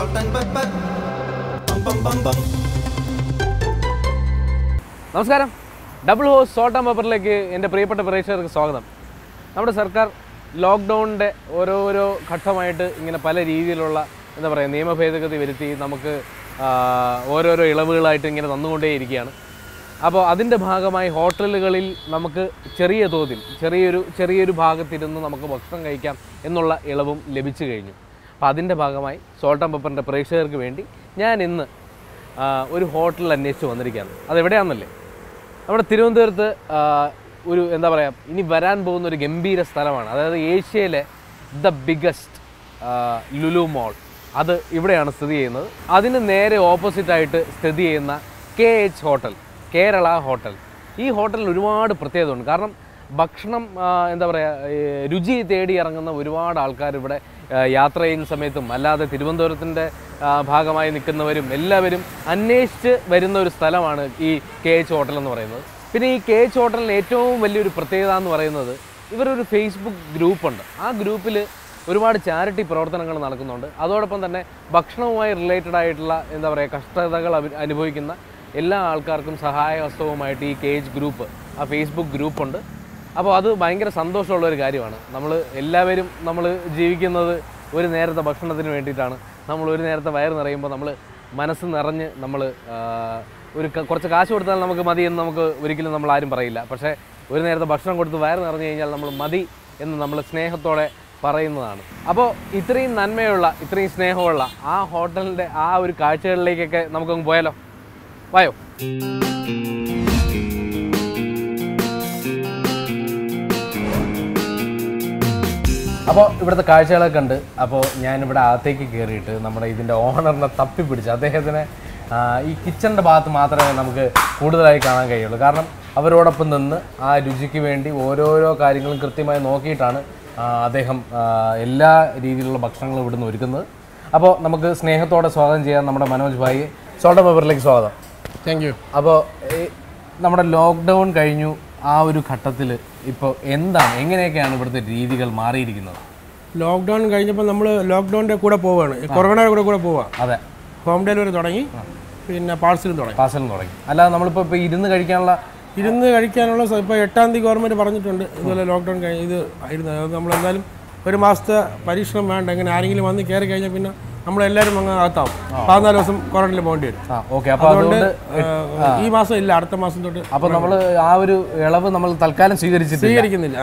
salt and pepper. Bum bum bum bum. നമസ്കാരം. Double horse salt and പെപ്പറിലേക്ക് എൻ്റെ പ്രിയപ്പെട്ട പ്രേക്ഷകർക്ക് സ്വാഗതം. നമ്മുടെ സർക്കാർ ലോക്ക്ഡൗണിൻ്റെ ഓരോരോ ഘട്ടമായിട്ട് ഇങ്ങനെ പല രീതിയിലുള്ള എന്താ പറയുക നിയമ ഭേദഗതി വരുത്തി നമുക്ക് ഓരോരോ ഇളവുകളായിട്ട് ഇങ്ങനെ തന്നുകൊണ്ടേയിരിക്കുകയാണ്. അപ്പോൾ അതിൻ്റെ ഭാഗമായി ഹോട്ടലുകളിൽ നമുക്ക് ചെറിയ തോതിൽ ചെറിയൊരു ഭാഗത്തിരുന്ന് നമുക്ക് ഭക്ഷണം കഴിക്കാം എന്നുള്ള ഇളവും ലഭിച്ചു കഴിഞ്ഞു. അപ്പോൾ അതിൻ്റെ ഭാഗമായി സോൾട്ട് ആൻഡ് പെപ്പറിൻ്റെ പ്രേക്ഷകർക്ക് വേണ്ടി ഞാൻ ഇന്ന് ഒരു ഹോട്ടൽ അന്വേഷിച്ച് വന്നിരിക്കുകയാണ്. അതെവിടെയാണെന്നല്ലേ, നമ്മുടെ തിരുവനന്തപുരത്ത് ഒരു എന്താ പറയുക ഇനി വരാൻ പോകുന്ന ഒരു ഗംഭീര സ്ഥലമാണ്. അതായത് ഏഷ്യയിലെ ദ ബിഗ്ഗസ്റ്റ് ലുലു മോൾ അത് ഇവിടെയാണ് സ്ഥിതി ചെയ്യുന്നത്. അതിന് നേരെ ഓപ്പോസിറ്റായിട്ട് സ്ഥിതി ചെയ്യുന്ന KH ഹോട്ടൽ, കേരള ഹോട്ടൽ. ഈ ഹോട്ടലിന് ഒരുപാട് പ്രത്യേകത ഉണ്ട്. കാരണം ഭക്ഷണം എന്താ പറയുക രുചി തേടി ഇറങ്ങുന്ന ഒരുപാട് ആൾക്കാർ ഇവിടെ യാത്ര ചെയ്യുന്ന സമയത്തും അല്ലാതെ തിരുവനന്തപുരത്തിൻ്റെ ഭാഗമായി നിൽക്കുന്നവരും എല്ലാവരും അന്വേഷിച്ച് വരുന്ന ഒരു സ്ഥലമാണ് ഈ KH ഹോട്ടൽ എന്ന് പറയുന്നത്. പിന്നെ ഈ KH ഹോട്ടലിന് ഏറ്റവും വലിയൊരു പ്രത്യേകത എന്ന് പറയുന്നത് ഇവരൊരു ഫേസ്ബുക്ക് ഗ്രൂപ്പുണ്ട്. ആ ഗ്രൂപ്പിൽ ഒരുപാട് ചാരിറ്റി പ്രവർത്തനങ്ങൾ നടക്കുന്നുണ്ട്. അതോടൊപ്പം തന്നെ ഭക്ഷണവുമായി റിലേറ്റഡ് ആയിട്ടുള്ള എന്താ പറയുക കഷ്ടതകൾ അനുഭവിക്കുന്ന എല്ലാ ആൾക്കാർക്കും സഹായഹസ്തവുമായിട്ട് ഈ KH ഗ്രൂപ്പ്, ആ ഫേസ്ബുക്ക് ഗ്രൂപ്പുണ്ട്. അപ്പോൾ അത് ഭയങ്കര സന്തോഷമുള്ളൊരു കാര്യമാണ്. എല്ലാവരും നമ്മൾ ജീവിക്കുന്നത് ഒരു നേരത്തെ ഭക്ഷണത്തിന് വേണ്ടിയിട്ടാണ്. നമ്മൾ ഒരു നേരത്തെ വയറ് നിറയുമ്പോൾ നമ്മൾ മനസ്സ് നിറഞ്ഞ് നമ്മൾ കുറച്ച് കാശ് കൊടുത്താൽ നമുക്ക് മതി എന്ന് നമുക്ക് ഒരിക്കലും നമ്മൾ ആരും പറയില്ല. പക്ഷേ ഒരു നേരത്തെ ഭക്ഷണം കൊടുത്ത് വയറ് നിറഞ്ഞു കഴിഞ്ഞാൽ നമ്മൾ മതി എന്ന് നമ്മൾ സ്നേഹത്തോടെ പറയുന്നതാണ്. അപ്പോൾ ഇത്രയും നന്മയുള്ള ഇത്രയും സ്നേഹമുള്ള ആ ഹോട്ടലിൻ്റെ ആ ഒരു കാഴ്ചകളിലേക്കൊക്കെ നമുക്കങ്ങ് പോയാലോ? വായോ. അപ്പോൾ ഇവിടുത്തെ കാഴ്ചകളൊക്കെ കണ്ട് അപ്പോൾ ഞാനിവിടെ അകത്തേക്ക് കയറിയിട്ട് നമ്മുടെ ഇതിൻ്റെ ഓണറിനെ തപ്പിപ്പിടിച്ച് അദ്ദേഹത്തിനെ ഈ കിച്ചണിൻ്റെ ഭാഗത്ത് മാത്രമേ നമുക്ക് കൂടുതലായി കാണാൻ കഴിയുള്ളൂ. കാരണം അവരോടൊപ്പം നിന്ന് ആ രുചിക്ക് വേണ്ടി ഓരോരോ കാര്യങ്ങളും കൃത്യമായി നോക്കിയിട്ടാണ് അദ്ദേഹം എല്ലാ രീതിയിലുള്ള ഭക്ഷണങ്ങളും ഇവിടുന്ന് ഒരുക്കുന്നത്. അപ്പോൾ നമുക്ക് സ്നേഹത്തോടെ സ്വാഗതം ചെയ്യാൻ നമ്മുടെ മനോജ് ഭായി സോൾട്ട് ആൻഡ് പെപ്പറിലേക്ക് സ്വാഗതം. Thank you. അപ്പോൾ നമ്മുടെ ലോക്ക്ഡൗൺ കഴിഞ്ഞു, ആ ഒരു ഘട്ടത്തിൽ ഇപ്പോൾ എങ്ങനെയൊക്കെയാണ് ഇവിടുത്തെ രീതികൾ മാറിയിരിക്കുന്നത്? ലോക്ക്ഡൗൺ കഴിഞ്ഞപ്പോൾ നമ്മൾ ലോക്ക്ഡൗണിൻ്റെ കൂടെ പോവുകയാണ്, കൊറോണയുടെ കൂടെ പോവുക. അതെ, ഹോം ഡെലിവറി തുടങ്ങി, പിന്നെ പാഴ്സലും തുടങ്ങി. അല്ലാതെ നമ്മളിപ്പോൾ ഇരുന്ന് കഴിക്കാനുള്ള ഇപ്പോൾ 8-ാം തീയതി ഗവൺമെൻറ് പറഞ്ഞിട്ടുണ്ട് ഇതുപോലെ ലോക്ക്ഡൗൺ ഇത് ആയിരുന്നു. അത് നമ്മളെന്തായാലും ഒരു മാസത്തെ പരീക്ഷണം വേണ്ട. എങ്ങനെ ആരെങ്കിലും വന്ന് കയറി കഴിഞ്ഞാൽ പിന്നെ നമ്മളെല്ലാവരും അങ്ങ് അകത്താവും. 14 ദിവസം ക്വാറന്റൈനിൽ പോകേണ്ടി വരും. അതുകൊണ്ട് ഈ മാസം ഇല്ല, അടുത്ത മാസം തൊട്ട്. അപ്പോൾ നമ്മൾ ആ ഒരു ഇളവ് നമ്മൾ തൽക്കാലം സ്വീകരിക്കുന്നില്ല,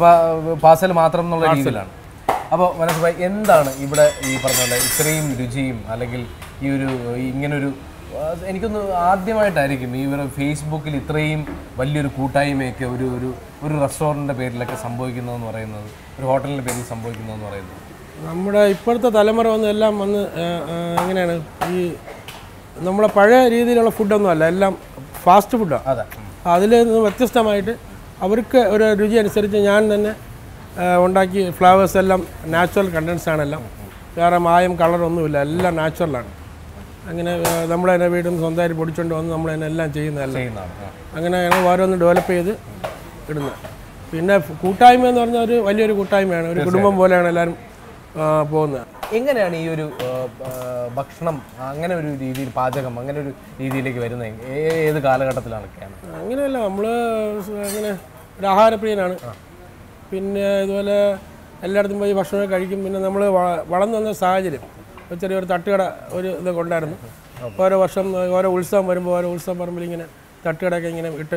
പാർസൽ മാത്രം എന്നുള്ള രീതിയിലാണ്. അപ്പോൾ മനോജ് ഭായി, എന്താണ് ഇവിടെ ഈ പറഞ്ഞ പോലെ ഇത്രയും രുചിയും അല്ലെങ്കിൽ ഈ ഒരു ഇങ്ങനൊരു എനിക്കൊന്ന് ആദ്യമായിട്ടായിരിക്കും ഈ ഒരു ഫേസ്ബുക്കിൽ ഇത്രയും വലിയൊരു കൂട്ടായ്മയൊക്കെ ഒരു റെസ്റ്റോറൻറ്റിൻ്റെ പേരിലൊക്കെ സംഭവിക്കുന്നതെന്ന് പറയുന്നത്, ഒരു ഹോട്ടലിൻ്റെ പേരിൽ സംഭവിക്കുന്നതെന്ന് പറയുന്നത്? നമ്മുടെ ഇപ്പോഴത്തെ തലമുറ എല്ലാം വന്ന് എങ്ങനെയാണ് ഈ നമ്മളെ പഴയ രീതിയിലുള്ള ഫുഡൊന്നും അല്ല, എല്ലാം ഫാസ്റ്റ് ഫുഡാണ്. അതെ, അതിൽ നിന്ന് വ്യത്യസ്തമായിട്ട് അവർക്ക് ഒരു രുചി അനുസരിച്ച് ഞാൻ തന്നെ ഉണ്ടാക്കി ഫ്ലവേഴ്സ് എല്ലാം നാച്ചുറൽ കണ്ടൻസാണ്. എല്ലാം വേറെ മായം കളറൊന്നുമില്ല, എല്ലാം നാച്ചുറലാണ്. അങ്ങനെ നമ്മൾ തന്നെ വീട്ടിൽ നിന്ന് സ്വന്തമായിട്ട് പൊടിച്ചുകൊണ്ട് വന്ന് നമ്മൾ തന്നെ എല്ലാം ചെയ്യുന്നതല്ല. അങ്ങനെ ഞങ്ങൾ ഓരോന്ന് ഡെവലപ്പ് ചെയ്ത് ഇടുന്നത്. പിന്നെ കൂട്ടായ്മ എന്ന് പറഞ്ഞാൽ ഒരു വലിയൊരു കൂട്ടായ്മയാണ്, ഒരു കുടുംബം പോലെയാണ് എല്ലാവരും പോകുന്നത്. എങ്ങനെയാണ് ഈ ഒരു ഭക്ഷണം അങ്ങനെ ഒരു രീതിയിൽ പാചകം അങ്ങനെ ഒരു രീതിയിലേക്ക് വരുന്നത് ഏത് കാലഘട്ടത്തിലാണൊക്കെയാണ്? അങ്ങനെയല്ല, നമ്മൾ അങ്ങനെ ഒരു ആഹാരപ്രിയനാണ്. പിന്നെ ഇതുപോലെ എല്ലായിടത്തും പോയി ഭക്ഷണം കഴിക്കും. പിന്നെ നമ്മൾ വളർന്നു വന്ന സാഹചര്യം ചെറിയൊരു തട്ടുകട ഇതൊക്കെ ഉണ്ടായിരുന്നു. ഓരോ വർഷം ഓരോ ഉത്സവം വരുമ്പോൾ ഓരോ ഉത്സവം പറമ്പിൽ ഇങ്ങനെ തട്ടുകടയൊക്കെ ഇങ്ങനെ ഇട്ട്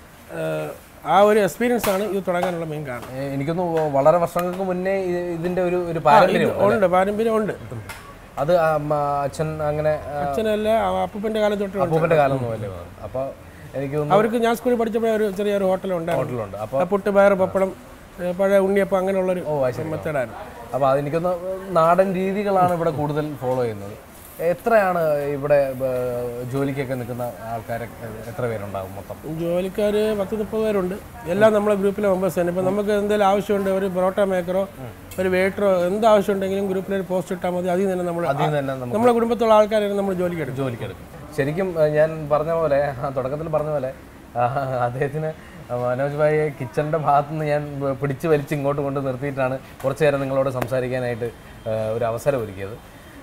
ആ ഒരു എക്സ്പീരിയൻസ് ആണ് ഇത് തുടങ്ങാനുള്ള മെയിൻ കാരണം. എനിക്കൊന്ന് വളരെ വർഷങ്ങൾക്ക് മുന്നേ ഇതിന്റെ ഒരു പാരമ്പര്യം ഉണ്ട്. അത് അച്ഛൻ അങ്ങനെ അച്ഛനല്ല, അപ്പൂപ്പൻ്റെ കാലം തൊട്ട്, അപ്പൂപ്പൻ്റെ കാലം ഒന്നുമല്ലേ? അപ്പോൾ എനിക്ക് അവർക്ക് ഞാൻ സ്കൂളിൽ പഠിച്ചപ്പോഴേ ഒരു ചെറിയൊരു ഹോട്ടലുണ്ട്. അപ്പോൾ പുട്ട്, പയർ, പപ്പടം, പഴയ ഉണ്ണിയപ്പം അങ്ങനെയുള്ളൊരു മെത്തേഡായിരുന്നു. അപ്പോൾ അതെനിക്കൊന്ന് നാടൻ രീതികളാണ് ഇവിടെ കൂടുതൽ ഫോളോ ചെയ്യുന്നത്. എത്രയാണ് ഇവിടെ ജോലിക്കൊക്കെ നിൽക്കുന്ന ആൾക്കാർ? എത്ര പേരുണ്ടാകും മൊത്തം? ജോലിക്കാർ 10-30 പേരുണ്ട്. എല്ലാം നമ്മളെ ഗ്രൂപ്പിലെ മെമ്പേഴ്സ് തന്നെ. ഇപ്പം നമുക്ക് എന്തെങ്കിലും ആവശ്യമുണ്ട്, ഒരു പൊറോട്ട മേക്കറോ ഒരു വെയിറ്ററോ എന്ത് ആവശ്യമുണ്ടെങ്കിലും ഗ്രൂപ്പിലൊരു പോസ്റ്റ് ഇട്ടാൽ മതി. അതിൽ തന്നെ നമ്മളെ കുടുംബത്തുള്ള ആൾക്കാരാണ് നമ്മൾ ജോലിക്കെടുക്കും. ശരിക്കും ഞാൻ പറഞ്ഞ പോലെ, തുടക്കത്തിൽ പറഞ്ഞ പോലെ, അദ്ദേഹത്തിന് മനോജ് ഭായിയെ കിച്ചണിൻ്റെ ഭാഗത്തുനിന്ന് ഞാൻ പിടിച്ച് വലിച്ച് ഇങ്ങോട്ട് കൊണ്ട് നിർത്തിയിട്ടാണ് കുറച്ച് നേരം നിങ്ങളോട് സംസാരിക്കാനായിട്ട് ഒരു അവസരം ഒരുക്കിയത്.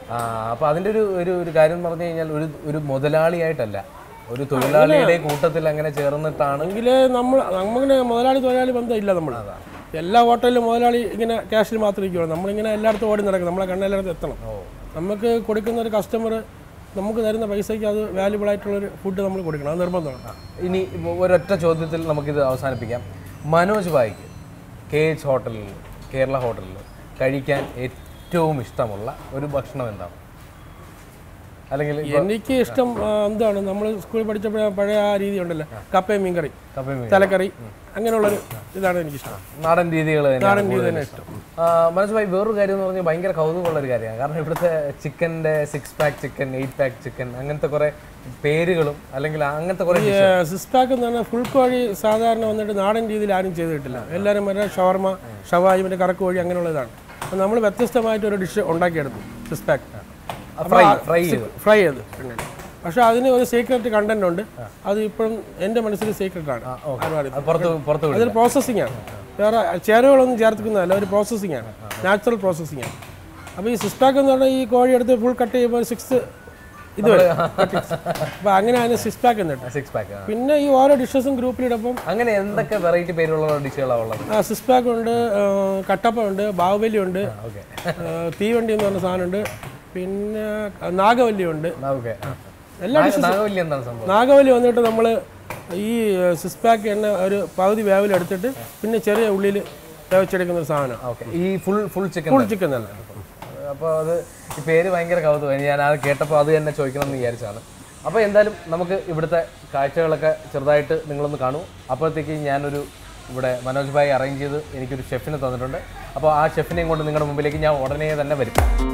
അപ്പോൾ അതിൻ്റെ ഒരു കാര്യം എന്ന് പറഞ്ഞു കഴിഞ്ഞാൽ ഒരു മുതലാളിയായിട്ടല്ല, ഒരു തൊഴിലാളിയുടെ കൂട്ടത്തിൽ അങ്ങനെ ചേർന്നിട്ടാണ്. എങ്കിൽ നമ്മളിങ്ങനെ മുതലാളി തൊഴിലാളി ബന്ധമില്ല. നമ്മൾ എല്ലാ ഹോട്ടലിലും മുതലാളി ഇങ്ങനെ ക്യാഷിൽ മാത്രം ഇരിക്കുകയുള്ളൂ. നമ്മളിങ്ങനെ എല്ലായിടത്തും ഓടി നടക്കും, നമ്മളെ കണ്ണെല്ലായിടത്തും എത്തണം. നമുക്ക് കൊടുക്കുന്ന ഒരു കസ്റ്റമർ നമുക്ക് തരുന്ന പൈസയ്ക്ക് അത് വാല്യുബിൾ ആയിട്ടുള്ളൊരു ഫുഡ് നമ്മൾ കൊടുക്കണം, അത് നിർബന്ധമാണ്. ഇനി ഒരൊറ്റ ചോദ്യത്തിൽ നമുക്കിത് അവസാനിപ്പിക്കാം. മനോജ് ഭായിക്ക് KH ഹോട്ടലിൽ, കേരള ഹോട്ടലിൽ കഴിക്കാൻ ഏറ്റവും ഇഷ്ടമുള്ള ഒരു ഭക്ഷണം എന്താണ്? അല്ലെങ്കിൽ എനിക്ക് ഇഷ്ടം എന്താണ്, നമ്മൾ സ്കൂളിൽ പഠിച്ചപ്പോഴേ പഴയ ആ രീതി ഉണ്ടല്ലോ, കപ്പയും മീൻകറി, തലക്കറി, അങ്ങനെയുള്ളൊരു ഇതാണ് എനിക്കിഷ്ടം. നാടൻ രീതികൾ തന്നെ ഇഷ്ടം. മനോജ് ഭായി, വേറൊരു കാര്യം എന്ന് പറഞ്ഞാൽ ഭയങ്കര കൗതുകമുള്ള ഒരു കാര്യമാണ്. കാരണം ഇവിടുത്തെ ചിക്കൻ്റെ 6 പാക്ക് ചിക്കൻ, 8 പാക്ക് ചിക്കൻ, അങ്ങനത്തെ കുറേ പേരുകളും അല്ലെങ്കിൽ അങ്ങനത്തെ കുറേ 6 പാക്ക് എന്ന് പറഞ്ഞാൽ ഫുൾ കോഴി സാധാരണ വന്നിട്ട് നാടൻ രീതിയിൽ ആരും ചെയ്തിട്ടില്ല. എല്ലാവരും മറ്റേ ഷവർമ, ഷവായി, മറ്റേ കറക്ക് കോഴി അങ്ങനെയുള്ളതാണ്. അപ്പോൾ നമ്മൾ വ്യത്യസ്തമായിട്ടൊരു ഡിഷ് ഉണ്ടാക്കിയെടുത്തു 6 പാക്ക് ഫ്രൈ ചെയ്ത്. പക്ഷെ അതിന് ഒരു സീക്രട്ട് കണ്ടന്റ് ഉണ്ട്. അത് ഇപ്പോഴും എൻ്റെ മനസ്സിൽ സീക്രട്ടാണ്. അതൊരു പ്രോസസ്സിംഗ് ആണ്, വേറെ ചേരുവകളൊന്നും ചേർക്കുന്നതല്ല, ഒരു പ്രോസസ്സിംഗ് ആണ്, നാച്ചുറൽ പ്രോസസ്സിംഗ് ആണ്. അപ്പോൾ ഈ 6 പാക്ക് എന്ന് പറഞ്ഞാൽ ഈ കോഴി എടുത്ത് ഫുൾ കട്ട് ചെയ്യുമ്പോൾ 6 ഇത് വരും. അപ്പോൾ അങ്ങനെയാണ് 6 പാക്ക് എന്നിട്ട്. പിന്നെ ഈ ഓരോ ഡിഷസും ഗ്രൂപ്പിലിടപ്പം അങ്ങനെ എന്തൊക്കെ വെറൈറ്റി പേരുള്ള ഡിഷുകളാണ് ഉള്ളത്? 6 പാക്ക് ഉണ്ട്, കട്ടപ്പ ഉണ്ട്, ബാഹുബലി ഉണ്ട്, തീവണ്ടി എന്ന് പറഞ്ഞ സാധനമുണ്ട്, പിന്നെ നാഗവല്ലി ഉണ്ട്. എല്ലാ നാഗവല്ലി വന്നിട്ട് നമ്മൾ ഈ 6 പാക്ക് എണ്ണ ഒരു പകുതി വേവിലെടുത്തിട്ട് പിന്നെ ചെറിയ ഉള്ളിൽ വേവിച്ചെടുക്കുന്ന ഒരു സാധനം. ഈ ഫുൾ ചിക്കൻ തന്നെ. അപ്പോൾ അത് ഈ പേര് ഭയങ്കര കൗതുകം. ഞാൻ അത് കേട്ടപ്പോൾ അത് തന്നെ ചോദിക്കണം എന്ന് വിചാരിച്ചാണ്. അപ്പോൾ എന്തായാലും നമുക്ക് ഇവിടുത്തെ കാഴ്ചകളൊക്കെ ചെറുതായിട്ട് നിങ്ങളൊന്ന് കാണൂ. അപ്പോഴത്തേക്ക് ഞാനൊരു ഇവിടെ മനോജ് ഭായി അറേഞ്ച് ചെയ്ത് എനിക്കൊരു ഷെഫിനെ തന്നിട്ടുണ്ട്. അപ്പോൾ ആ ഷെഫിനെയും കൊണ്ട് നിങ്ങളുടെ മുമ്പിലേക്ക് ഞാൻ ഉടനെ തന്നെ വരും.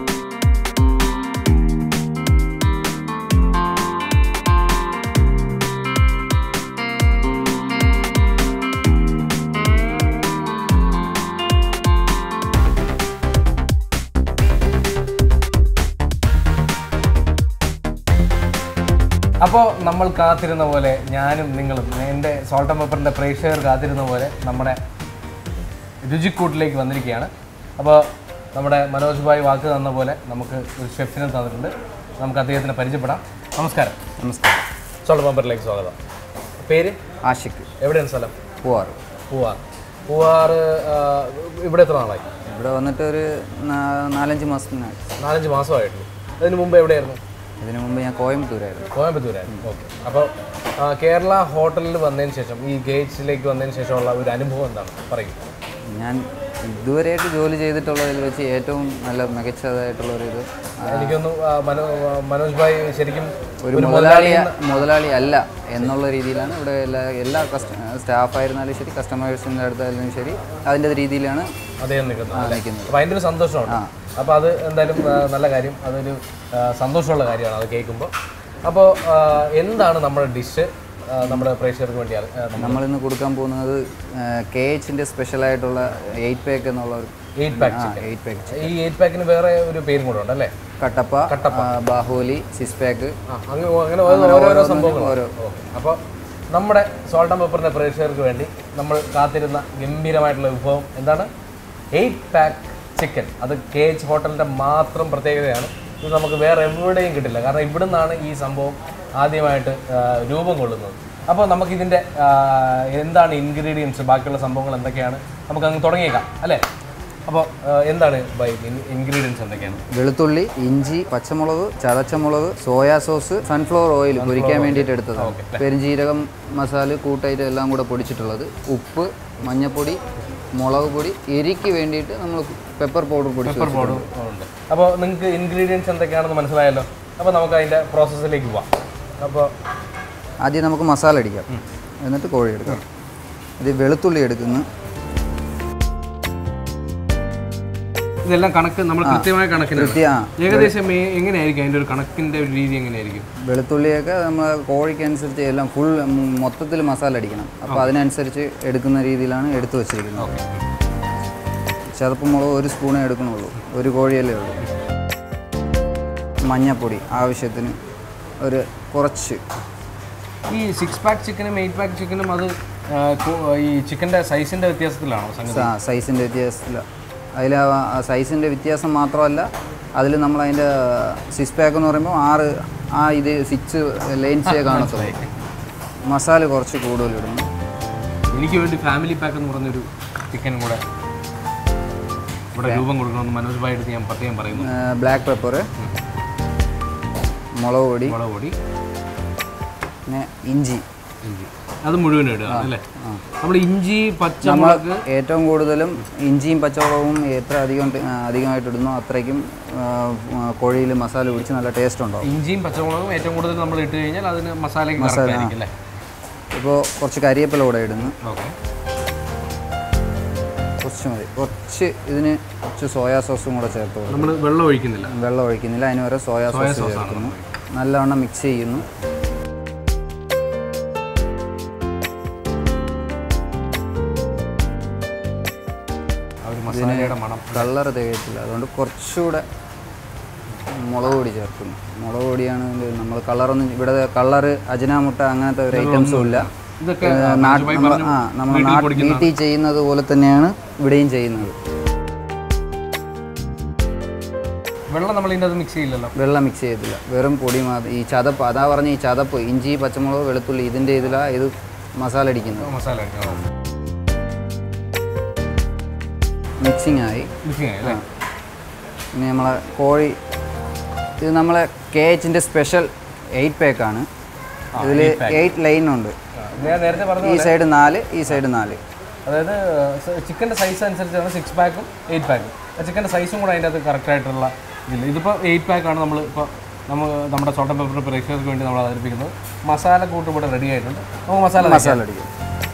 അപ്പോൾ നമ്മൾ കാത്തിരുന്ന പോലെ, ഞാനും നിങ്ങളും, എൻ്റെ സോൾട്ട് ആൻഡ് പെപ്പറിൻ്റെ പ്രേക്ഷകർ കാത്തിരുന്ന പോലെ നമ്മുടെ രുചിക്കൂട്ടിലേക്ക് വന്നിരിക്കുകയാണ്. അപ്പോൾ നമ്മുടെ മനോജ് ഭായ് വാക്ക് തന്ന പോലെ നമുക്ക് ഒരു ഷെഫിനെ തന്നിട്ടുണ്ട്. നമുക്ക് അദ്ദേഹത്തിനെ പരിചയപ്പെടാം. നമസ്കാരം. നമസ്കാരം. സോൾട്ട് ആൻഡ് പെപ്പറിലേക്ക് സ്വാഗതം. പേര്? ആഷിഖ്. എവിടെയാണ് സ്ഥലം? പൂവാർ. ഇവിടെ എത്ര നാളായി? ഇവിടെ വന്നിട്ട് ഒരു 4-5 മാസത്തിനായി. 4-5 മാസമായിട്ടുള്ളൂ. അതിന് മുമ്പ് എവിടെയായിരുന്നു? ഇതിനു മുമ്പ് ഞാൻ കോയമ്പത്തൂരായിരുന്നു. ഓക്കെ. അപ്പോൾ കേരള ഹോട്ടലിൽ വന്നതിന് ശേഷം, ഈ ഗേറ്റ്സിലേക്ക് വന്നതിന് ശേഷമുള്ള ഒരു അനുഭവം എന്താണ് പറയും? ഞാൻ ഇതുവരെയായിട്ട് ജോലി ചെയ്തിട്ടുള്ളതിൽ വെച്ച് ഏറ്റവും നല്ല മികച്ചതായിട്ടുള്ളൊരു ഇത് എനിക്കൊന്ന് മനോജ് ഭായ് ശരിക്കും ഒരു മുതലാളി അല്ല എന്നുള്ള രീതിയിലാണ് ഇവിടെ എല്ലാ സ്റ്റാഫായിരുന്നാലും ശരി, കസ്റ്റമേഴ്സിൻ്റെ അടുത്തായാലും ശരി, അതിൻ്റെ രീതിയിലാണ് അദ്ദേഹം നിൽക്കുന്നത്. അപ്പോൾ അതിൻ്റെ ഒരു സന്തോഷമാണ്. അപ്പോൾ അത് എന്തായാലും നല്ല കാര്യം, അതൊരു സന്തോഷമുള്ള കാര്യമാണ് അത് കേൾക്കുമ്പോൾ. അപ്പോൾ എന്താണ് നമ്മുടെ ഡിഷ് നമ്മുടെ പ്രേക്ഷകർക്ക് വേണ്ടിയാണ് നമ്മളിന്ന് കൊടുക്കാൻ പോകുന്നത്? KHൻ്റെ സ്പെഷ്യലായിട്ടുള്ള 8 പാക്ക് എന്നുള്ള ഒരു 8 പാക്ക്. ഈ 8 പാക്കിന് വേറെ ഒരു പേരും കൂടെ ഉണ്ടല്ലേ? കട്ടപ്പ, ബാഹുബലി, 6 പാക്ക്, അങ്ങനെ ഓരോ സംഭവങ്ങൾ. അപ്പോൾ നമ്മുടെ സോൾട്ട് ആൻഡ് പെപ്പറിൻ്റെ പ്രേക്ഷകർക്ക് വേണ്ടി നമ്മൾ കാത്തിരുന്ന ഗംഭീരമായിട്ടുള്ള വിഭവം എന്താണ്? 8 പാക്ക് ചിക്കൻ. അത് KH ഹോട്ടലിൻ്റെ മാത്രം പ്രത്യേകതയാണ്. ഇത് നമുക്ക് വേറെ എവിടെയും കിട്ടില്ല. കാരണം ഇവിടെ നിന്നാണ് ഈ സംഭവം ആദ്യമായിട്ട് രൂപം കൊള്ളുന്നത്. അപ്പോൾ നമുക്കിതിൻ്റെ എന്താണ് ഇൻഗ്രീഡിയൻസ്, ബാക്കിയുള്ള സംഭവങ്ങൾ എന്തൊക്കെയാണ്, നമുക്കങ്ങ് തുടങ്ങിയേക്കാം അല്ലേ? അപ്പോൾ എന്താണ് ഇൻഗ്രീഡിയൻസ് എന്തൊക്കെയാണ്? വെളുത്തുള്ളി, ഇഞ്ചി, പച്ചമുളക്, ചതച്ചമുളക്, സോയാ സോസ്, സൺഫ്ലവർ ഓയിൽ പൊരിക്കാൻ വേണ്ടിയിട്ട് എടുത്തതാണ്, പെരുംജീരകം മസാല കൂട്ടായിട്ട് എല്ലാം കൂടെ പൊടിച്ചിട്ടുള്ളത്, ഉപ്പ്, മഞ്ഞൾപ്പൊടി, മുളക് പൊടി, എരിക്ക് വേണ്ടിയിട്ട് നമ്മൾ പെപ്പർ പൗഡർ ഉണ്ട്. അപ്പോൾ നിങ്ങൾക്ക് ഇൻഗ്രീഡിയൻസ് എന്തൊക്കെയാണെന്ന് മനസ്സിലായല്ലോ. അപ്പോൾ നമുക്ക് അതിൻ്റെ പ്രോസസ്സിലേക്ക് പോവാം. അപ്പോൾ ആദ്യം നമുക്ക് മസാല അടിക്കാം, എന്നിട്ട് കോഴി എടുക്കാം. ഇത് വെളുത്തുള്ളി എടുക്കുന്നു. ഇതെല്ലാം കണക്ക് നമ്മൾ കൃത്യമായ കണക്കിന് ഏകദേശം എങ്ങനെയായിരിക്കും അതിൻ്റെ ഒരു കണക്കിൻ്റെ ഒരു രീതി എങ്ങനെയായിരിക്കും? വെളുത്തുള്ളിയൊക്കെ നമ്മൾ കോഴിക്കനുസരിച്ച് എല്ലാം ഫുൾ മൊത്തത്തിൽ മസാല അടിക്കണം. അപ്പോൾ അതിനനുസരിച്ച് എടുക്കുന്ന രീതിയിലാണ് എടുത്തു വച്ചിരിക്കുന്നത്. ചതപ്പ് മുളക് 1 സ്പൂണേ എടുക്കണുള്ളൂ, ഒരു കോഴിയല്ലേ ഉള്ളൂ. മഞ്ഞൾപ്പൊടി ആവശ്യത്തിന് ഒരു കുറച്ച്. ഈ 6 പാക്ക് ചിക്കനും 8 പാക്ക് ചിക്കനും അത് ഈ ചിക്കൻ്റെ സൈസിൻ്റെ വ്യത്യാസത്തിലാണോ? സൈസിൻ്റെ വ്യത്യാസത്തിലാണ്. അതിൽ സൈസിൻ്റെ വ്യത്യാസം മാത്രമല്ല അതിൽ നമ്മൾ അതിൻ്റെ 6 പാക്ക് എന്ന് പറയുമ്പോൾ 6 ലൈൻസേ കാണത്തുള്ളൂ. മസാല കുറച്ച് കൂടുതലിടുന്നു. എനിക്ക് വേണ്ടി ഫാമിലി പാക്ക് എന്ന് പറഞ്ഞൊരു ചിക്കൻ കൂടെ ഇവിടെ രൂപം കൊടുക്കണമെന്ന് മനോജ് ഭായി എടുത്ത് ഞാൻ പ്രത്യേകം പറയുന്നു. ബ്ലാക്ക് പെപ്പർ, മുളക് പൊടി, പിന്നെ ഇഞ്ചി അത് മുഴുവൻ ഇടുക അല്ലേ? നമ്മൾ ഇഞ്ചി പച്ചമുളക് ഏറ്റവും കൂടുതലും ഇഞ്ചിയും പച്ചമുളകും എത്ര അധികമായിട്ട് ഇടുന്നോ അത്രയ്ക്കും കോഴിയിൽ മസാല പിടിച്ച് നല്ല ടേസ്റ്റ് ഉണ്ടാവും. ഇഞ്ചിയും പച്ചമുളകും ഏറ്റവും കൂടുതൽ നമ്മൾ ഇട്ട് കഴിഞ്ഞാൽ അതിന് മസാല അല്ലേ? ഇപ്പോൾ കുറച്ച് കരിവേപ്പില കൂടെ ഇടുന്നു. ഓക്കെ, കുറച്ച് മതി. ഇതിന് കുറച്ച് സോയാ സോസും കൂടെ ചേർത്ത് കൊടുക്കും. നമ്മൾ വെള്ളം ഒഴിക്കുന്നില്ല, അതിന് വരെ സോയാ സോസ് ചേർക്കുന്നു. നല്ലവണ്ണം മിക്സ് ചെയ്യുന്നു. കളർ തികയത്തില്ല, അതുകൊണ്ട് കുറച്ചുകൂടെ മുളക് പൊടി ചേർക്കുന്നു. മുളക് പൊടിയാണ് നമ്മൾ കളറൊന്നും ഇവിടെ കളറ് അജിനാമുട്ട അങ്ങനത്തെ ഒരു ഐറ്റംസും ഇല്ല. നമ്മൾ വീട്ടിൽ ചെയ്യുന്നത് പോലെ തന്നെയാണ് ഇവിടെയും ചെയ്യുന്നത്. വെള്ളം മിക്സ് ചെയ്യില്ലല്ലോ? വെള്ളം മിക്സ് ചെയ്തില്ല, വെറും പൊടി മാത്രം. ഈ ചതപ്പ്, അതാ പറഞ്ഞ ഈ ചതപ്പ്, ഇഞ്ചി പച്ചമുളക് വെളുത്തുള്ളി ഇതിൻ്റെ ഇതിലാണ് ഇത് മസാല അടിക്കുന്നത്. മിക്സിങ് ആയി. ഇനി നമ്മളെ കോഴി, ഇത് നമ്മളെ KHൻ്റെ സ്പെഷ്യൽ 8 പാക്കാണ്. ഇതിൽ 8 ലൈനുണ്ട്. ഈ സൈഡ് 4, ഈ സൈഡ് 4. അതായത് ചിക്കൻ്റെ സൈസ് അനുസരിച്ചാണ് 6 പാക്കും 8 പാക്കും. ചിക്കൻ്റെ സൈസും കൂടെ അതിൻ്റെ അകത്ത് കറക്റ്റായിട്ടുള്ള ഇതില്ല. ഇതിപ്പോൾ 8 പാക്കാണ് നമ്മുടെ സോൾട്ട് ആൻഡ് പെപ്പർ പ്രേക്ഷകർക്ക് വേണ്ടി നമ്മൾ അവതരിപ്പിക്കുന്നത്. മസാല കൂട്ട് ഇവിടെ റെഡി ആയിട്ടുണ്ട്. നമുക്ക് മസാല അടിക്കും.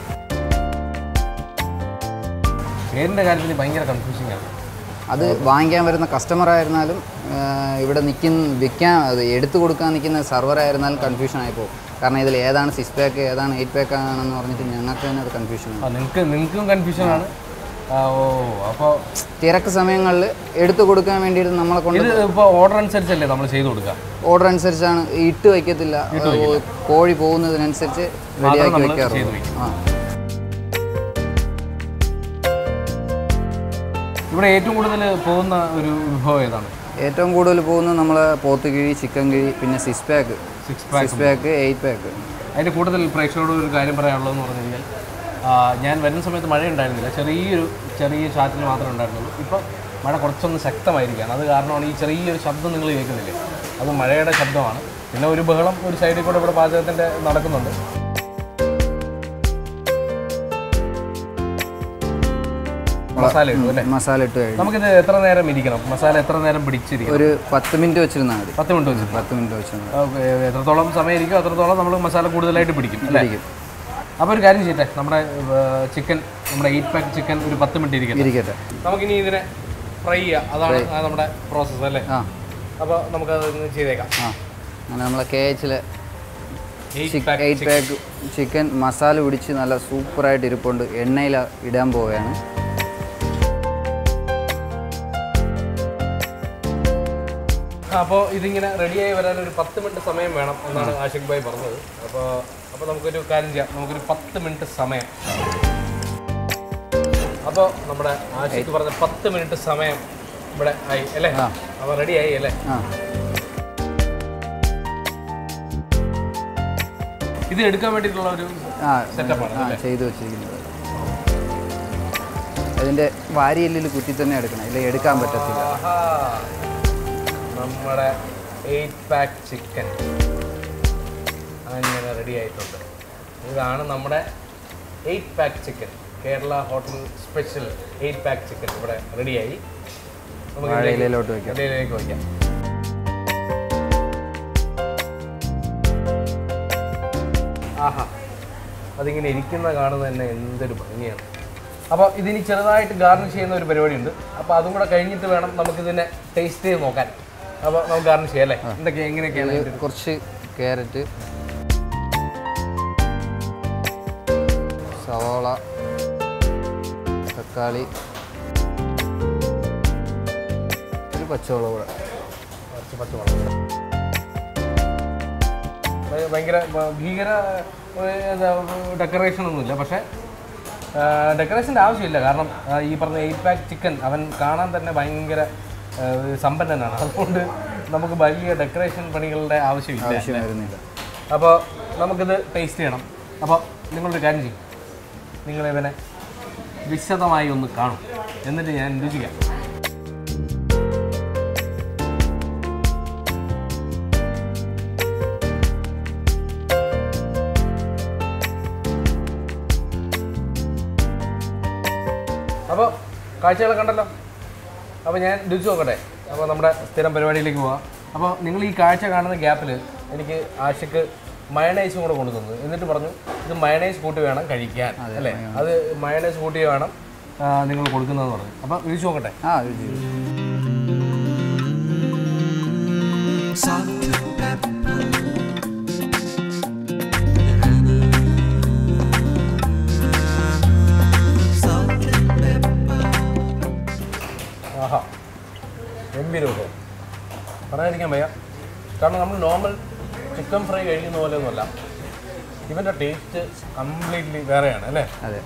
പേരിൻ്റെ കാര്യത്തിൽ ഭയങ്കര കൺഫ്യൂസിങ് ആണ്. അത് വാങ്ങിക്കാൻ വരുന്ന കസ്റ്റമറായിരുന്നാലും ഇവിടെ അത് എടുത്തു കൊടുക്കാൻ നിൽക്കുന്ന സർവറായിരുന്നാലും കൺഫ്യൂഷൻ ആയിപ്പോകും. കാരണം ഇതിൽ ഏതാണ് 6 പാക്ക് ഏതാണ് 8 പാക്ക് ആണെന്ന് പറഞ്ഞിട്ട് ഞങ്ങൾക്ക് തന്നെ അത് കൺഫ്യൂഷനാണ്. നിങ്ങൾക്കും കൺഫ്യൂഷനാണ്. അപ്പോൾ തിരക്ക് സമയങ്ങളിൽ എടുത്തു കൊടുക്കാൻ വേണ്ടിയിട്ട് നമ്മളെ കൊണ്ട് ഇപ്പോൾ ഓർഡർ അനുസരിച്ചല്ലേ നമ്മൾ ചെയ്ത് കൊടുക്കുക? ഓർഡർ അനുസരിച്ചാണ്, ഇട്ട് വയ്ക്കത്തില്ല. കോഴി പോകുന്നതിനനുസരിച്ച് റെഡിയാക്കി വയ്ക്കാറുള്ളൂ. ഇവിടെ ഏറ്റവും കൂടുതൽ പോകുന്ന ഒരു വിഭവം ഏതാണ്? ഏറ്റവും കൂടുതൽ പോകുന്നത് നമ്മളെ പോത്തുകിഴി, ചിക്കൻ കിഴി, പിന്നെ 6 പാക്ക്, 8 പാക്ക്. അതിൻ്റെ കൂടുതൽ പ്രേക്ഷകരോട് ഒരു കാര്യം പറയാനുള്ളതെന്ന് പറഞ്ഞു കഴിഞ്ഞാൽ, ഞാൻ വരുന്ന സമയത്ത് മഴ ഉണ്ടായിരുന്നില്ല, ചെറിയ ചാറ്റിൽ മാത്രമേ ഉണ്ടായിരുന്നുള്ളൂ. ഇപ്പോൾ മഴ കുറച്ചൊന്ന് ശക്തമായിരിക്കുകയാണ്. അത് കാരണമാണ് ഈ ചെറിയൊരു ശബ്ദം നിങ്ങൾ കേൾക്കുന്നില്ലേ, അത് മഴയുടെ ശബ്ദമാണ്. പിന്നെ ഒരു ബഹളം ഒരു സൈഡിൽ കൂടെ ഇവിടെ പാചകത്തിൻ്റെ നടക്കുന്നുണ്ട്. മസാല ഇട്ട് കഴിഞ്ഞു. നമുക്കിത് എത്ര നേരം ഇരിക്കണം? മസാല എത്ര നേരം പിടിച്ചിരിക്കും? ഒരു 10 മിനിറ്റ് വെച്ചിരുന്നാൽ മതി. 10 മിനിറ്റ് വെച്ചിരുന്നാൽ എത്രത്തോളം സമയം ഇരിക്കും അത്രത്തോളം നമ്മൾ മസാല കൂടുതലായിട്ട് പിടിക്കും. അപ്പോൾ ഒരു കാര്യം ചെയ്യട്ടെ, നമ്മുടെ 8 പാക്ക് ചിക്കൻ ഒരു 10 മിനിറ്റ് ഇരിക്കട്ടെ. നമുക്കിനി ഇതിനെ ഫ്രൈ ചെയ്യാം. അതാണ് നമ്മുടെ പ്രോസസ്സ് അല്ലേ? അപ്പോൾ നമുക്കത് ചെയ്തേക്കാം. അങ്ങനെ നമ്മളെ KHലെ 8 പാക്ക് ചിക്കൻ മസാല പിടിച്ച് നല്ല സൂപ്പറായിട്ട് ഇരിപ്പുണ്ട്. എണ്ണയിൽ ഇടാൻ പോവുകയാണ്. അപ്പോൾ ഇതിങ്ങനെ റെഡിയായി വരാൻ ഒരു 10 മിനിറ്റ് സമയം വേണം എന്നാണ് ആഷിഖ് ഭായി പറഞ്ഞത്. അപ്പോൾ നമുക്കൊരു കാര്യം ചെയ്യാം, നമുക്കൊരു 10 മിനിറ്റ് സമയം. അപ്പോൾ നമ്മുടെ ആഷിഖ് പറഞ്ഞ 10 മിനിറ്റ് സമയം ഇവിടെ ആയി അല്ലേ? അപ്പോൾ റെഡിയായി അല്ലേ? ഇത് എടുക്കാൻ വേണ്ടിയിട്ടുള്ള ഒരു സെറ്റപ്പാണ് ചെയ്തു വെച്ചിരിക്കുന്നത്. അതിൻ്റെ വാരിയെല്ലിൽ കുത്തി തന്നെ എടുക്കണം, ഇല്ല എടുക്കാൻ പറ്റത്തില്ല. നമ്മുടെ 8 പാക്ക് ചിക്കൻ അങ്ങനെ റെഡി ആയിട്ടുണ്ട്. ഇതാണ് നമ്മുടെ 8 pack chicken, Kerala hotel special 8 pack chicken ഇവിടെ റെഡിയായി. നമുക്ക് ഇലയിലോട്ട് വയ്ക്കാം. ഇലയിലേക്ക് വയ്ക്കാം. ആഹാ, അതിങ്ങനെ ഇരിക്കുന്ന കാണുന്നത് തന്നെ എന്തൊരു ഭംഗിയാണ്. അപ്പോൾ ഇതിനി ചെറുതായിട്ട് ഗാർണിഷ് ചെയ്യുന്ന ഒരു പരിപാടിയുണ്ട്. അപ്പോൾ അതും കൂടെ കഴിഞ്ഞിട്ട് വേണം നമുക്കിതിനെ ടേസ്റ്റ് ചെയ്ത് നോക്കാൻ. അപ്പോൾ നമുക്ക് ഗാർണിഷ് ചെയ്യാം അല്ലേ? എങ്ങനെയൊക്കെയാണ്? കുറച്ച് ക്യാരറ്റ്, സവാള, തക്കാളി, ഒരു പച്ചമുളക് കൂടെ. ഭയങ്കര ഭീകര ഡെക്കറേഷൻ ഒന്നുമില്ല, പക്ഷേ ഡെക്കറേഷൻ്റെ ആവശ്യമില്ല. കാരണം ഈ പറഞ്ഞ 8 പാക്ക് ചിക്കൻ അവൻ കാണാൻ തന്നെ ഭയങ്കര സമ്പന്നനാണ്. അതുകൊണ്ട് നമുക്ക് വലിയ ഡെക്കറേഷൻ പണികളുടെ ആവശ്യമില്ല. വരുന്നില്ല. അപ്പോൾ നമുക്കിത് ടേസ്റ്റ് ചെയ്യണം. അപ്പോൾ നിങ്ങളൊരു കാര്യം ചെയ്യും, നിങ്ങളിവനെ വിശദമായി ഒന്ന് കാണും, എന്നിട്ട് ഞാൻ രുചിക്കാം. അപ്പോൾ കാഴ്ചകൾ കണ്ടല്ലോ. അപ്പോൾ ഞാൻ രുചി നോക്കട്ടെ. അപ്പോൾ നമ്മുടെ സ്ഥിരം പരിപാടിയിലേക്ക് പോവാം. അപ്പോൾ നിങ്ങൾ ഈ കാഴ്ച കാണുന്ന ഗ്യാപ്പിൽ എനിക്ക് ആഷിക്ക് മയണൈസും കൂടെ കൊണ്ടു തന്നു. എന്നിട്ട് പറഞ്ഞു ഇത് മയണൈസ് കൂട്ടി വേണം കഴിക്കാൻ, അല്ലേ? അത് മയണൈസ് കൂട്ടി വേണം നിങ്ങൾ കൊടുക്കുന്നതെന്ന് പറഞ്ഞു. അപ്പോൾ രുചി നോക്കട്ടെ. ആഹാ, ഗംഭീരമൊക്കെ പറയാതിരിക്കാൻ വയ്യ. കാരണം നമ്മൾ നോർമൽ ചിക്കൻ ഫ്രൈ കഴിക്കുന്ന പോലെ ഒന്നുമല്ല, ഇവൻ്റെ ടേസ്റ്റ് കംപ്ലീറ്റ്ലി വേറെയാണ്, അല്ലേ? അതെ.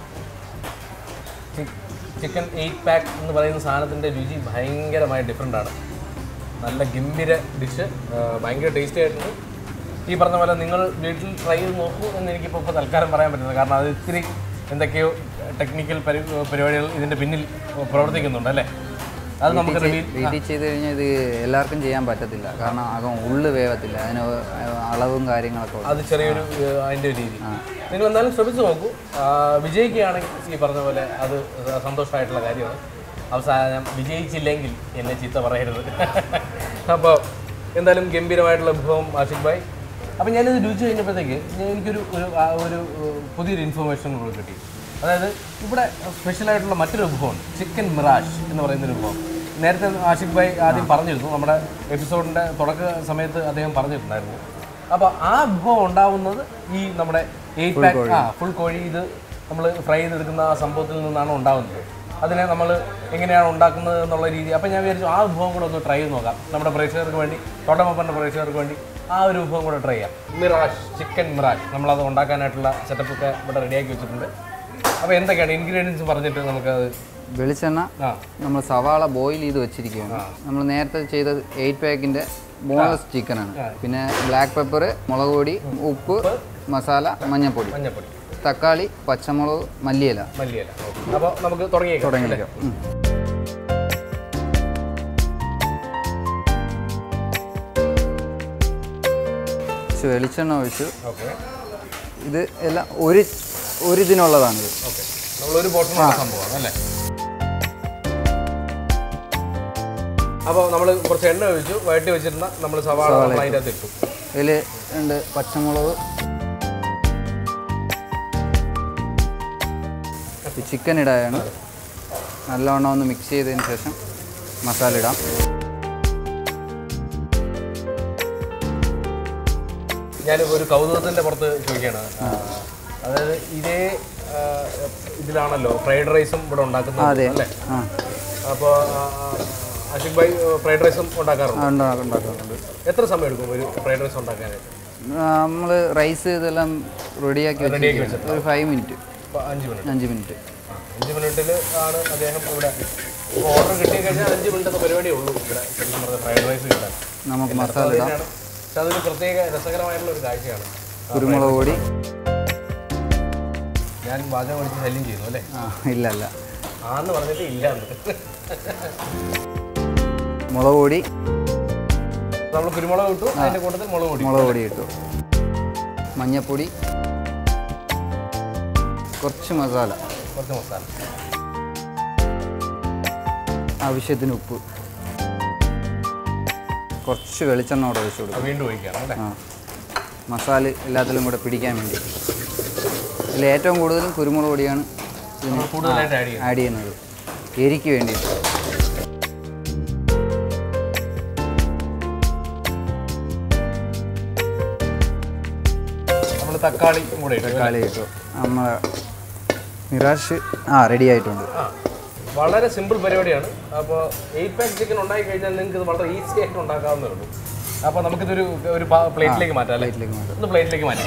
ചിക്കൻ 8 പാക്ക് എന്ന് പറയുന്ന സാധനത്തിൻ്റെ രുചി ഭയങ്കരമായി ഡിഫറെൻ്റ് ആണ്. നല്ല ഗംഭീര ഡിഷ്, ഭയങ്കര ടേസ്റ്റി ആയിട്ടുണ്ട്. ഈ പറഞ്ഞ പോലെ നിങ്ങൾ വീട്ടിൽ ട്രൈ ചെയ്ത് നോക്കൂ എന്ന് എനിക്കിപ്പോൾ തൽക്കാലം പറയാൻ പറ്റുന്നത്. കാരണം അത് ഇത്തിരി എന്തൊക്കെയോ ടെക്നിക്കൽ പരിപാടികൾ ഇതിൻ്റെ പിന്നിൽ പ്രവർത്തിക്കുന്നുണ്ട്, അല്ലേ? അത് നമുക്ക് വീട്ടിൽ ചെയ്ത് കഴിഞ്ഞാൽ ഇത് എല്ലാവർക്കും ചെയ്യാൻ പറ്റത്തില്ല. കാരണം അകം ഉള്ളു വേവത്തില്ല, അതിന് അളവും കാര്യങ്ങളൊക്കെ. അത് ചെറിയൊരു അതിൻ്റെ രീതി. നിങ്ങൾ എന്തായാലും ശ്രമിച്ചു നോക്കൂ. വിജയിക്കുകയാണെങ്കിൽ ഈ പറഞ്ഞ പോലെ അത് സന്തോഷമായിട്ടുള്ള കാര്യമാണ്. അവസാനം വിജയിച്ചില്ലെങ്കിൽ എന്നെ ചീത്ത പറയരുത്. അപ്പോൾ എന്തായാലും ഗംഭീരമായിട്ടുള്ള വിഭവം ആഷിഖ് ഭായ്. അപ്പോൾ ഞാനിത് രുചി കഴിഞ്ഞപ്പോഴത്തേക്ക് എനിക്കൊരു ഒരു പുതിയൊരു ഇൻഫർമേഷൻ കൂടെ കിട്ടി. അതായത് ഇവിടെ സ്പെഷ്യലായിട്ടുള്ള മറ്റൊരു വിഭവമുണ്ട്, ചിക്കൻ മിറാഷ് എന്ന് പറയുന്നൊരു വിഭവം. നേരത്തെ ആഷിഖ് ഭായ് ആദ്യം പറഞ്ഞിരുന്നു, നമ്മുടെ എപ്പിസോഡിൻ്റെ തുടക്ക സമയത്ത് അദ്ദേഹം പറഞ്ഞിട്ടുണ്ടായിരുന്നു. അപ്പോൾ ആ വിഭവം ഉണ്ടാവുന്നത് ഈ നമ്മുടെ 8 പാക്ക് ഫുൾ കോഴി ഇത് നമ്മൾ ഫ്രൈ ചെയ്തെടുക്കുന്ന ആ സംഭവത്തിൽ നിന്നാണ് ഉണ്ടാകുന്നത്. അതിനെ നമ്മൾ എങ്ങനെയാണ് ഉണ്ടാക്കുന്നത് എന്നുള്ള രീതി. അപ്പോൾ ഞാൻ വിചാരിച്ചു ആ വിഭവം കൂടെ ഒന്ന് ട്രൈ ചെയ്ത് നോക്കാം. നമ്മുടെ പ്രേക്ഷകർക്ക് വേണ്ടി, തോട്ടമപ്പൻ്റെ പ്രേക്ഷകർക്ക് വേണ്ടി ആ ഒരു വിഭവം കൂടെ ട്രൈ ചെയ്യാം. മിറാഷ്, ചിക്കൻ മിറാഷ്. നമ്മളത് ഉണ്ടാക്കാനായിട്ടുള്ള സെറ്റപ്പൊക്കെ ഇവിടെ റെഡിയാക്കി വെച്ചിട്ടുണ്ട്. അപ്പോൾ എന്തൊക്കെയാണ് ഇൻഗ്രീഡിയൻസ് പറഞ്ഞിട്ട് നമുക്കത്. വെളിച്ചെണ്ണ, നമ്മൾ സവാള ബോയിൽ ചെയ്ത് വെച്ചിരിക്കുകയാണ്. നമ്മൾ നേരത്തെ ചെയ്ത 8 പാക്കിൻ്റെ ബോൺലെസ് ചിക്കനാണ്. പിന്നെ ബ്ലാക്ക് പെപ്പർ, മുളക് പൊടി, ഉപ്പ്, മസാല, മഞ്ഞൾപ്പൊടി, തക്കാളി, പച്ചമുളക്, മല്ലിയില. അപ്പോൾ നമുക്ക് തുടങ്ങിയേക്കാം. വെളിച്ചെണ്ണ ഒഴിച്ചു. ഇത് എല്ലാം ഒരു ഇതിനുള്ളതാണ്. അപ്പോൾ നമ്മൾ കുറച്ച് എണ്ണ ഒഴിച്ചു, വഴറ്റി വെച്ചിരുന്ന നമ്മൾ സവാള അതിൻ്റെ അകത്ത് ഇട്ടു. ഇതിൽ ഉണ്ട് പച്ചമുളക്, ചിക്കൻ ഇടാനാണ്. നല്ലവണ്ണം ഒന്ന് മിക്സ് ചെയ്തതിന് ശേഷം മസാല ഇടാം. ഞാനിപ്പോൾ ഒരു കൗതുകത്തിൻ്റെ പുറത്ത് ചോദിക്കുകയാണ്. അതായത് ഇതേ ഇതിലാണല്ലോ ഫ്രൈഡ് റൈസും ഇവിടെ ഉണ്ടാക്കുന്നത്, അല്ലേ? അപ്പോൾ ആഷിഖ് ഭായ് ഫ്രൈഡ് റൈസും ഉണ്ടാക്കാറുണ്ട്. എത്ര സമയം എടുക്കും ഒരു ഫ്രൈഡ് റൈസ് ഉണ്ടാക്കാനായിട്ട്? നമ്മൾ റൈസ് ഇതെല്ലാം റെഡിയാക്കി വെച്ചിട്ട് ഒരു 5 മിനിറ്റ്, 5 മിനിറ്റ്. 5 മിനിറ്റിൽ ആണ് അദ്ദേഹം ഇവിടെ ഓർഡർ കിട്ടി കഴിഞ്ഞാൽ 5 മിനിറ്റ് പരിപാടിയേ ഉള്ളൂ ഇവിടെ ശരിക്കും പറഞ്ഞാൽ ഫ്രൈഡ് റൈസ് കിട്ടാൻ. നമുക്ക് മസാല ഇടാം. പക്ഷെ അതൊരു പ്രത്യേക രസകരമായിട്ടുള്ള ഒരു കാഴ്ചയാണ്. കുരുമുളക് പൊടി. ഞാൻ പാചകം പഠിച്ച് ശല്യം ചെയ്യുന്നു, അല്ലേ? ഇല്ല ആന്ന് പറഞ്ഞിട്ട് ഇല്ല. മുളക് പൊടി നമ്മൾ കുരുമുളക് ഇട്ടു, അതിൻ്റെ കൂട്ടത്തിൽ മുളക് പൊടി ഇട്ടു. മഞ്ഞൾപ്പൊടി, കുറച്ച് മസാല, ആവശ്യത്തിന് ഉപ്പ്, കുറച്ച് വെളിച്ചെണ്ണ കൂടെ ഒഴിച്ചു കൊടുക്കും. വീണ്ടും ഒഴിക്കാം, അല്ലേ? മസാല എല്ലാത്തിലും കൂടെ പിടിക്കാൻ വേണ്ടി. ഇതിൽ ഏറ്റവും കൂടുതലും കുരുമുളക് പൊടിയാണ് ആഡ് ചെയ്യുന്നത്, എരിക്ക് വേണ്ടിയിട്ട്. തക്കാളി ഇട്ടു. നമ്മൾ മിറാഷ് റെഡി ആയിട്ടുണ്ട്. വളരെ സിമ്പിൾ പരിപാടിയാണ്. അപ്പോൾ 8 പാക്ക് ചിക്കൻ ഉണ്ടാക്കി കഴിഞ്ഞാൽ നിങ്ങൾക്ക് ഇത് വളരെ ഈസി ആയിട്ട് ഉണ്ടാക്കാവുന്നേ ഉള്ളൂ. അപ്പോൾ നമുക്കിതൊരു പ്ലേറ്റിലേക്ക് മാറ്റാം, അല്ലേ? ഒന്ന് പ്ലേറ്റിലേക്ക് മാറ്റാം.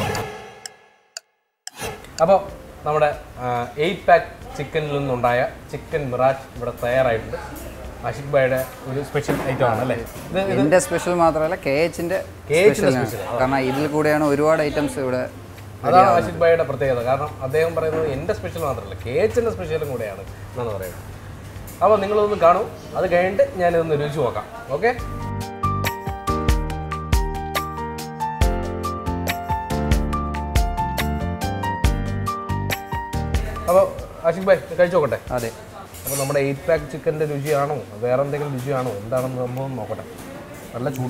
അപ്പോൾ നമ്മുടെ 8 പാക്ക് ചിക്കനിൽ നിന്നുണ്ടായ ചിക്കൻ മിറാഷ് ഇവിടെ തയ്യാറായിട്ടുണ്ട്. ആഷിഖ് ഭായിയുടെ ഒരു സ്പെഷ്യൽ ഐറ്റം ആണ് അല്ലേ? എൻ്റെ സ്പെഷ്യൽ മാത്രമല്ല KH-ന്റെ സ്പെഷ്യലാണ്. കാരണം ഇതിൽ കൂടെയാണ് ഒരുപാട് ഐറ്റംസ് ഇവിടെ. അതാണ് ആഷിഖ് ഭായിയുടെ പ്രത്യേകത. കാരണം അദ്ദേഹം പറയുന്നത് എൻ്റെ സ്പെഷ്യൽ മാത്രമല്ല KH-ന്റെ സ്പെഷ്യലും കൂടെയാണ് എന്നാണ് പറയുന്നത്. അപ്പോൾ നിങ്ങളൊന്ന് കാണൂ, അത് കഴിഞ്ഞിട്ട് ഞാനിതൊന്ന് രുചിച്ച് നോക്കാം. ഓക്കെ, അപ്പോൾ ആഷിഖ് ഭായ് കഴിച്ചു നോക്കട്ടെ. അതെ. അപ്പോൾ നമ്മുടെ 8 പാക്ക് ചിക്കൻ്റെ രുചിയാണോ വേറെ എന്തെങ്കിലും രുചിയാണോ എന്താണെന്ന് സംഭവം നോക്കട്ടെ. നല്ല ചൂട്.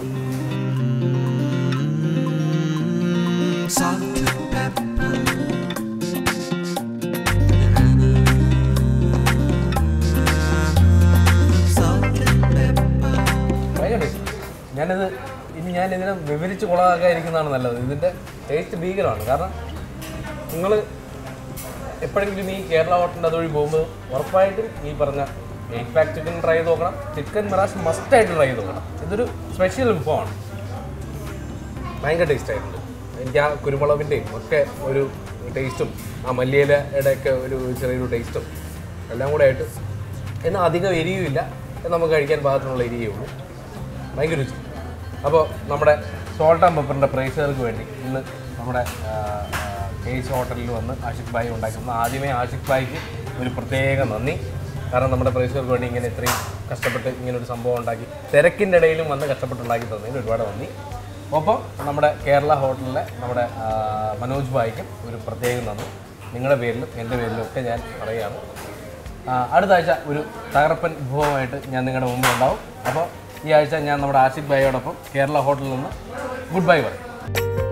ഭയങ്കര ടേസ്റ്റ്. ഞാനിതിനെ വിവരിച്ച് കൊളാകാതിരിക്കുന്നതാണ് നല്ലത്. ഇതിൻ്റെ ടേസ്റ്റ് ഭീകരമാണ്. കാരണം നിങ്ങൾ എപ്പോഴെങ്കിലും ഈ കേരള ഹോട്ടലിൻ്റെ അതുവഴി പോകുമ്പോൾ ഉറപ്പായിട്ടും ഈ പറഞ്ഞ 8 പാക്ക് ചിക്കൻ ട്രൈ ചെയ്ത് നോക്കണം. ചിക്കൻ മിറാഷ് മസ്റ്റായിട്ട് ട്രൈ ചെയ്ത് നോക്കണം. ഇതൊരു സ്പെഷ്യൽ വിഭവമാണ്. ഭയങ്കര ടേസ്റ്റ് ആയിട്ടുണ്ട്. എനിക്ക് ആ കുരുമുളകിൻ്റെയും ഒക്കെ ഒരു ടേസ്റ്റും ആ മല്ലിയിലയുടെ ഒക്കെ ഒരു ചെറിയൊരു ടേസ്റ്റും എല്ലാം കൂടെ ആയിട്ട്, എന്നാൽ അധികം എരിയുമില്ല, നമുക്ക് കഴിക്കാൻ പാകത്തിനുള്ള എരിയേ ഉള്ളൂ. ഭയങ്കര രുചി. അപ്പോൾ നമ്മുടെ സോൾട്ട് ആൻഡ് പെപ്പറിൻ്റെ പ്രേക്ഷകർക്ക് വേണ്ടി ഇന്ന് നമ്മുടെ KH ഹോട്ടലിൽ വന്ന് ആഷിഖ് ഭായ് ഉണ്ടാക്കുന്ന ആദ്യമേ ആഷിഖ് ഭായിക്ക് ഒരു പ്രത്യേക നന്ദി. കാരണം നമ്മുടെ പ്രേക്ഷകർക്ക് വേണ്ടി ഇങ്ങനെ ഇത്രയും കഷ്ടപ്പെട്ട് ഇങ്ങനൊരു സംഭവം ഉണ്ടാക്കി തിരക്കിൻ്റെ ഇടയിലും വന്ന് കഷ്ടപ്പെട്ടുണ്ടാക്കി തന്നതിന് ഒരുപാട് നന്ദി. ഒപ്പം നമ്മുടെ കേരള ഹോട്ടലിലെ നമ്മുടെ മനോജ് ഭായിക്കും ഒരു പ്രത്യേക നന്ദി. നിങ്ങളുടെ പേരിലും എൻ്റെ പേരിലും ഒക്കെ ഞാൻ പറയുകയാണ്. അടുത്ത ആഴ്ച ഒരു തകർപ്പൻ വിഭവമായിട്ട് ഞാൻ നിങ്ങളുടെ മുമ്പിൽ ഉണ്ടാവും. അപ്പോൾ ഈ ആഴ്ച ഞാൻ നമ്മുടെ ആഷിഖ് ഭായിയോടൊപ്പം കേരള ഹോട്ടലിൽ നിന്ന് ഗുഡ് ബൈ പറയും.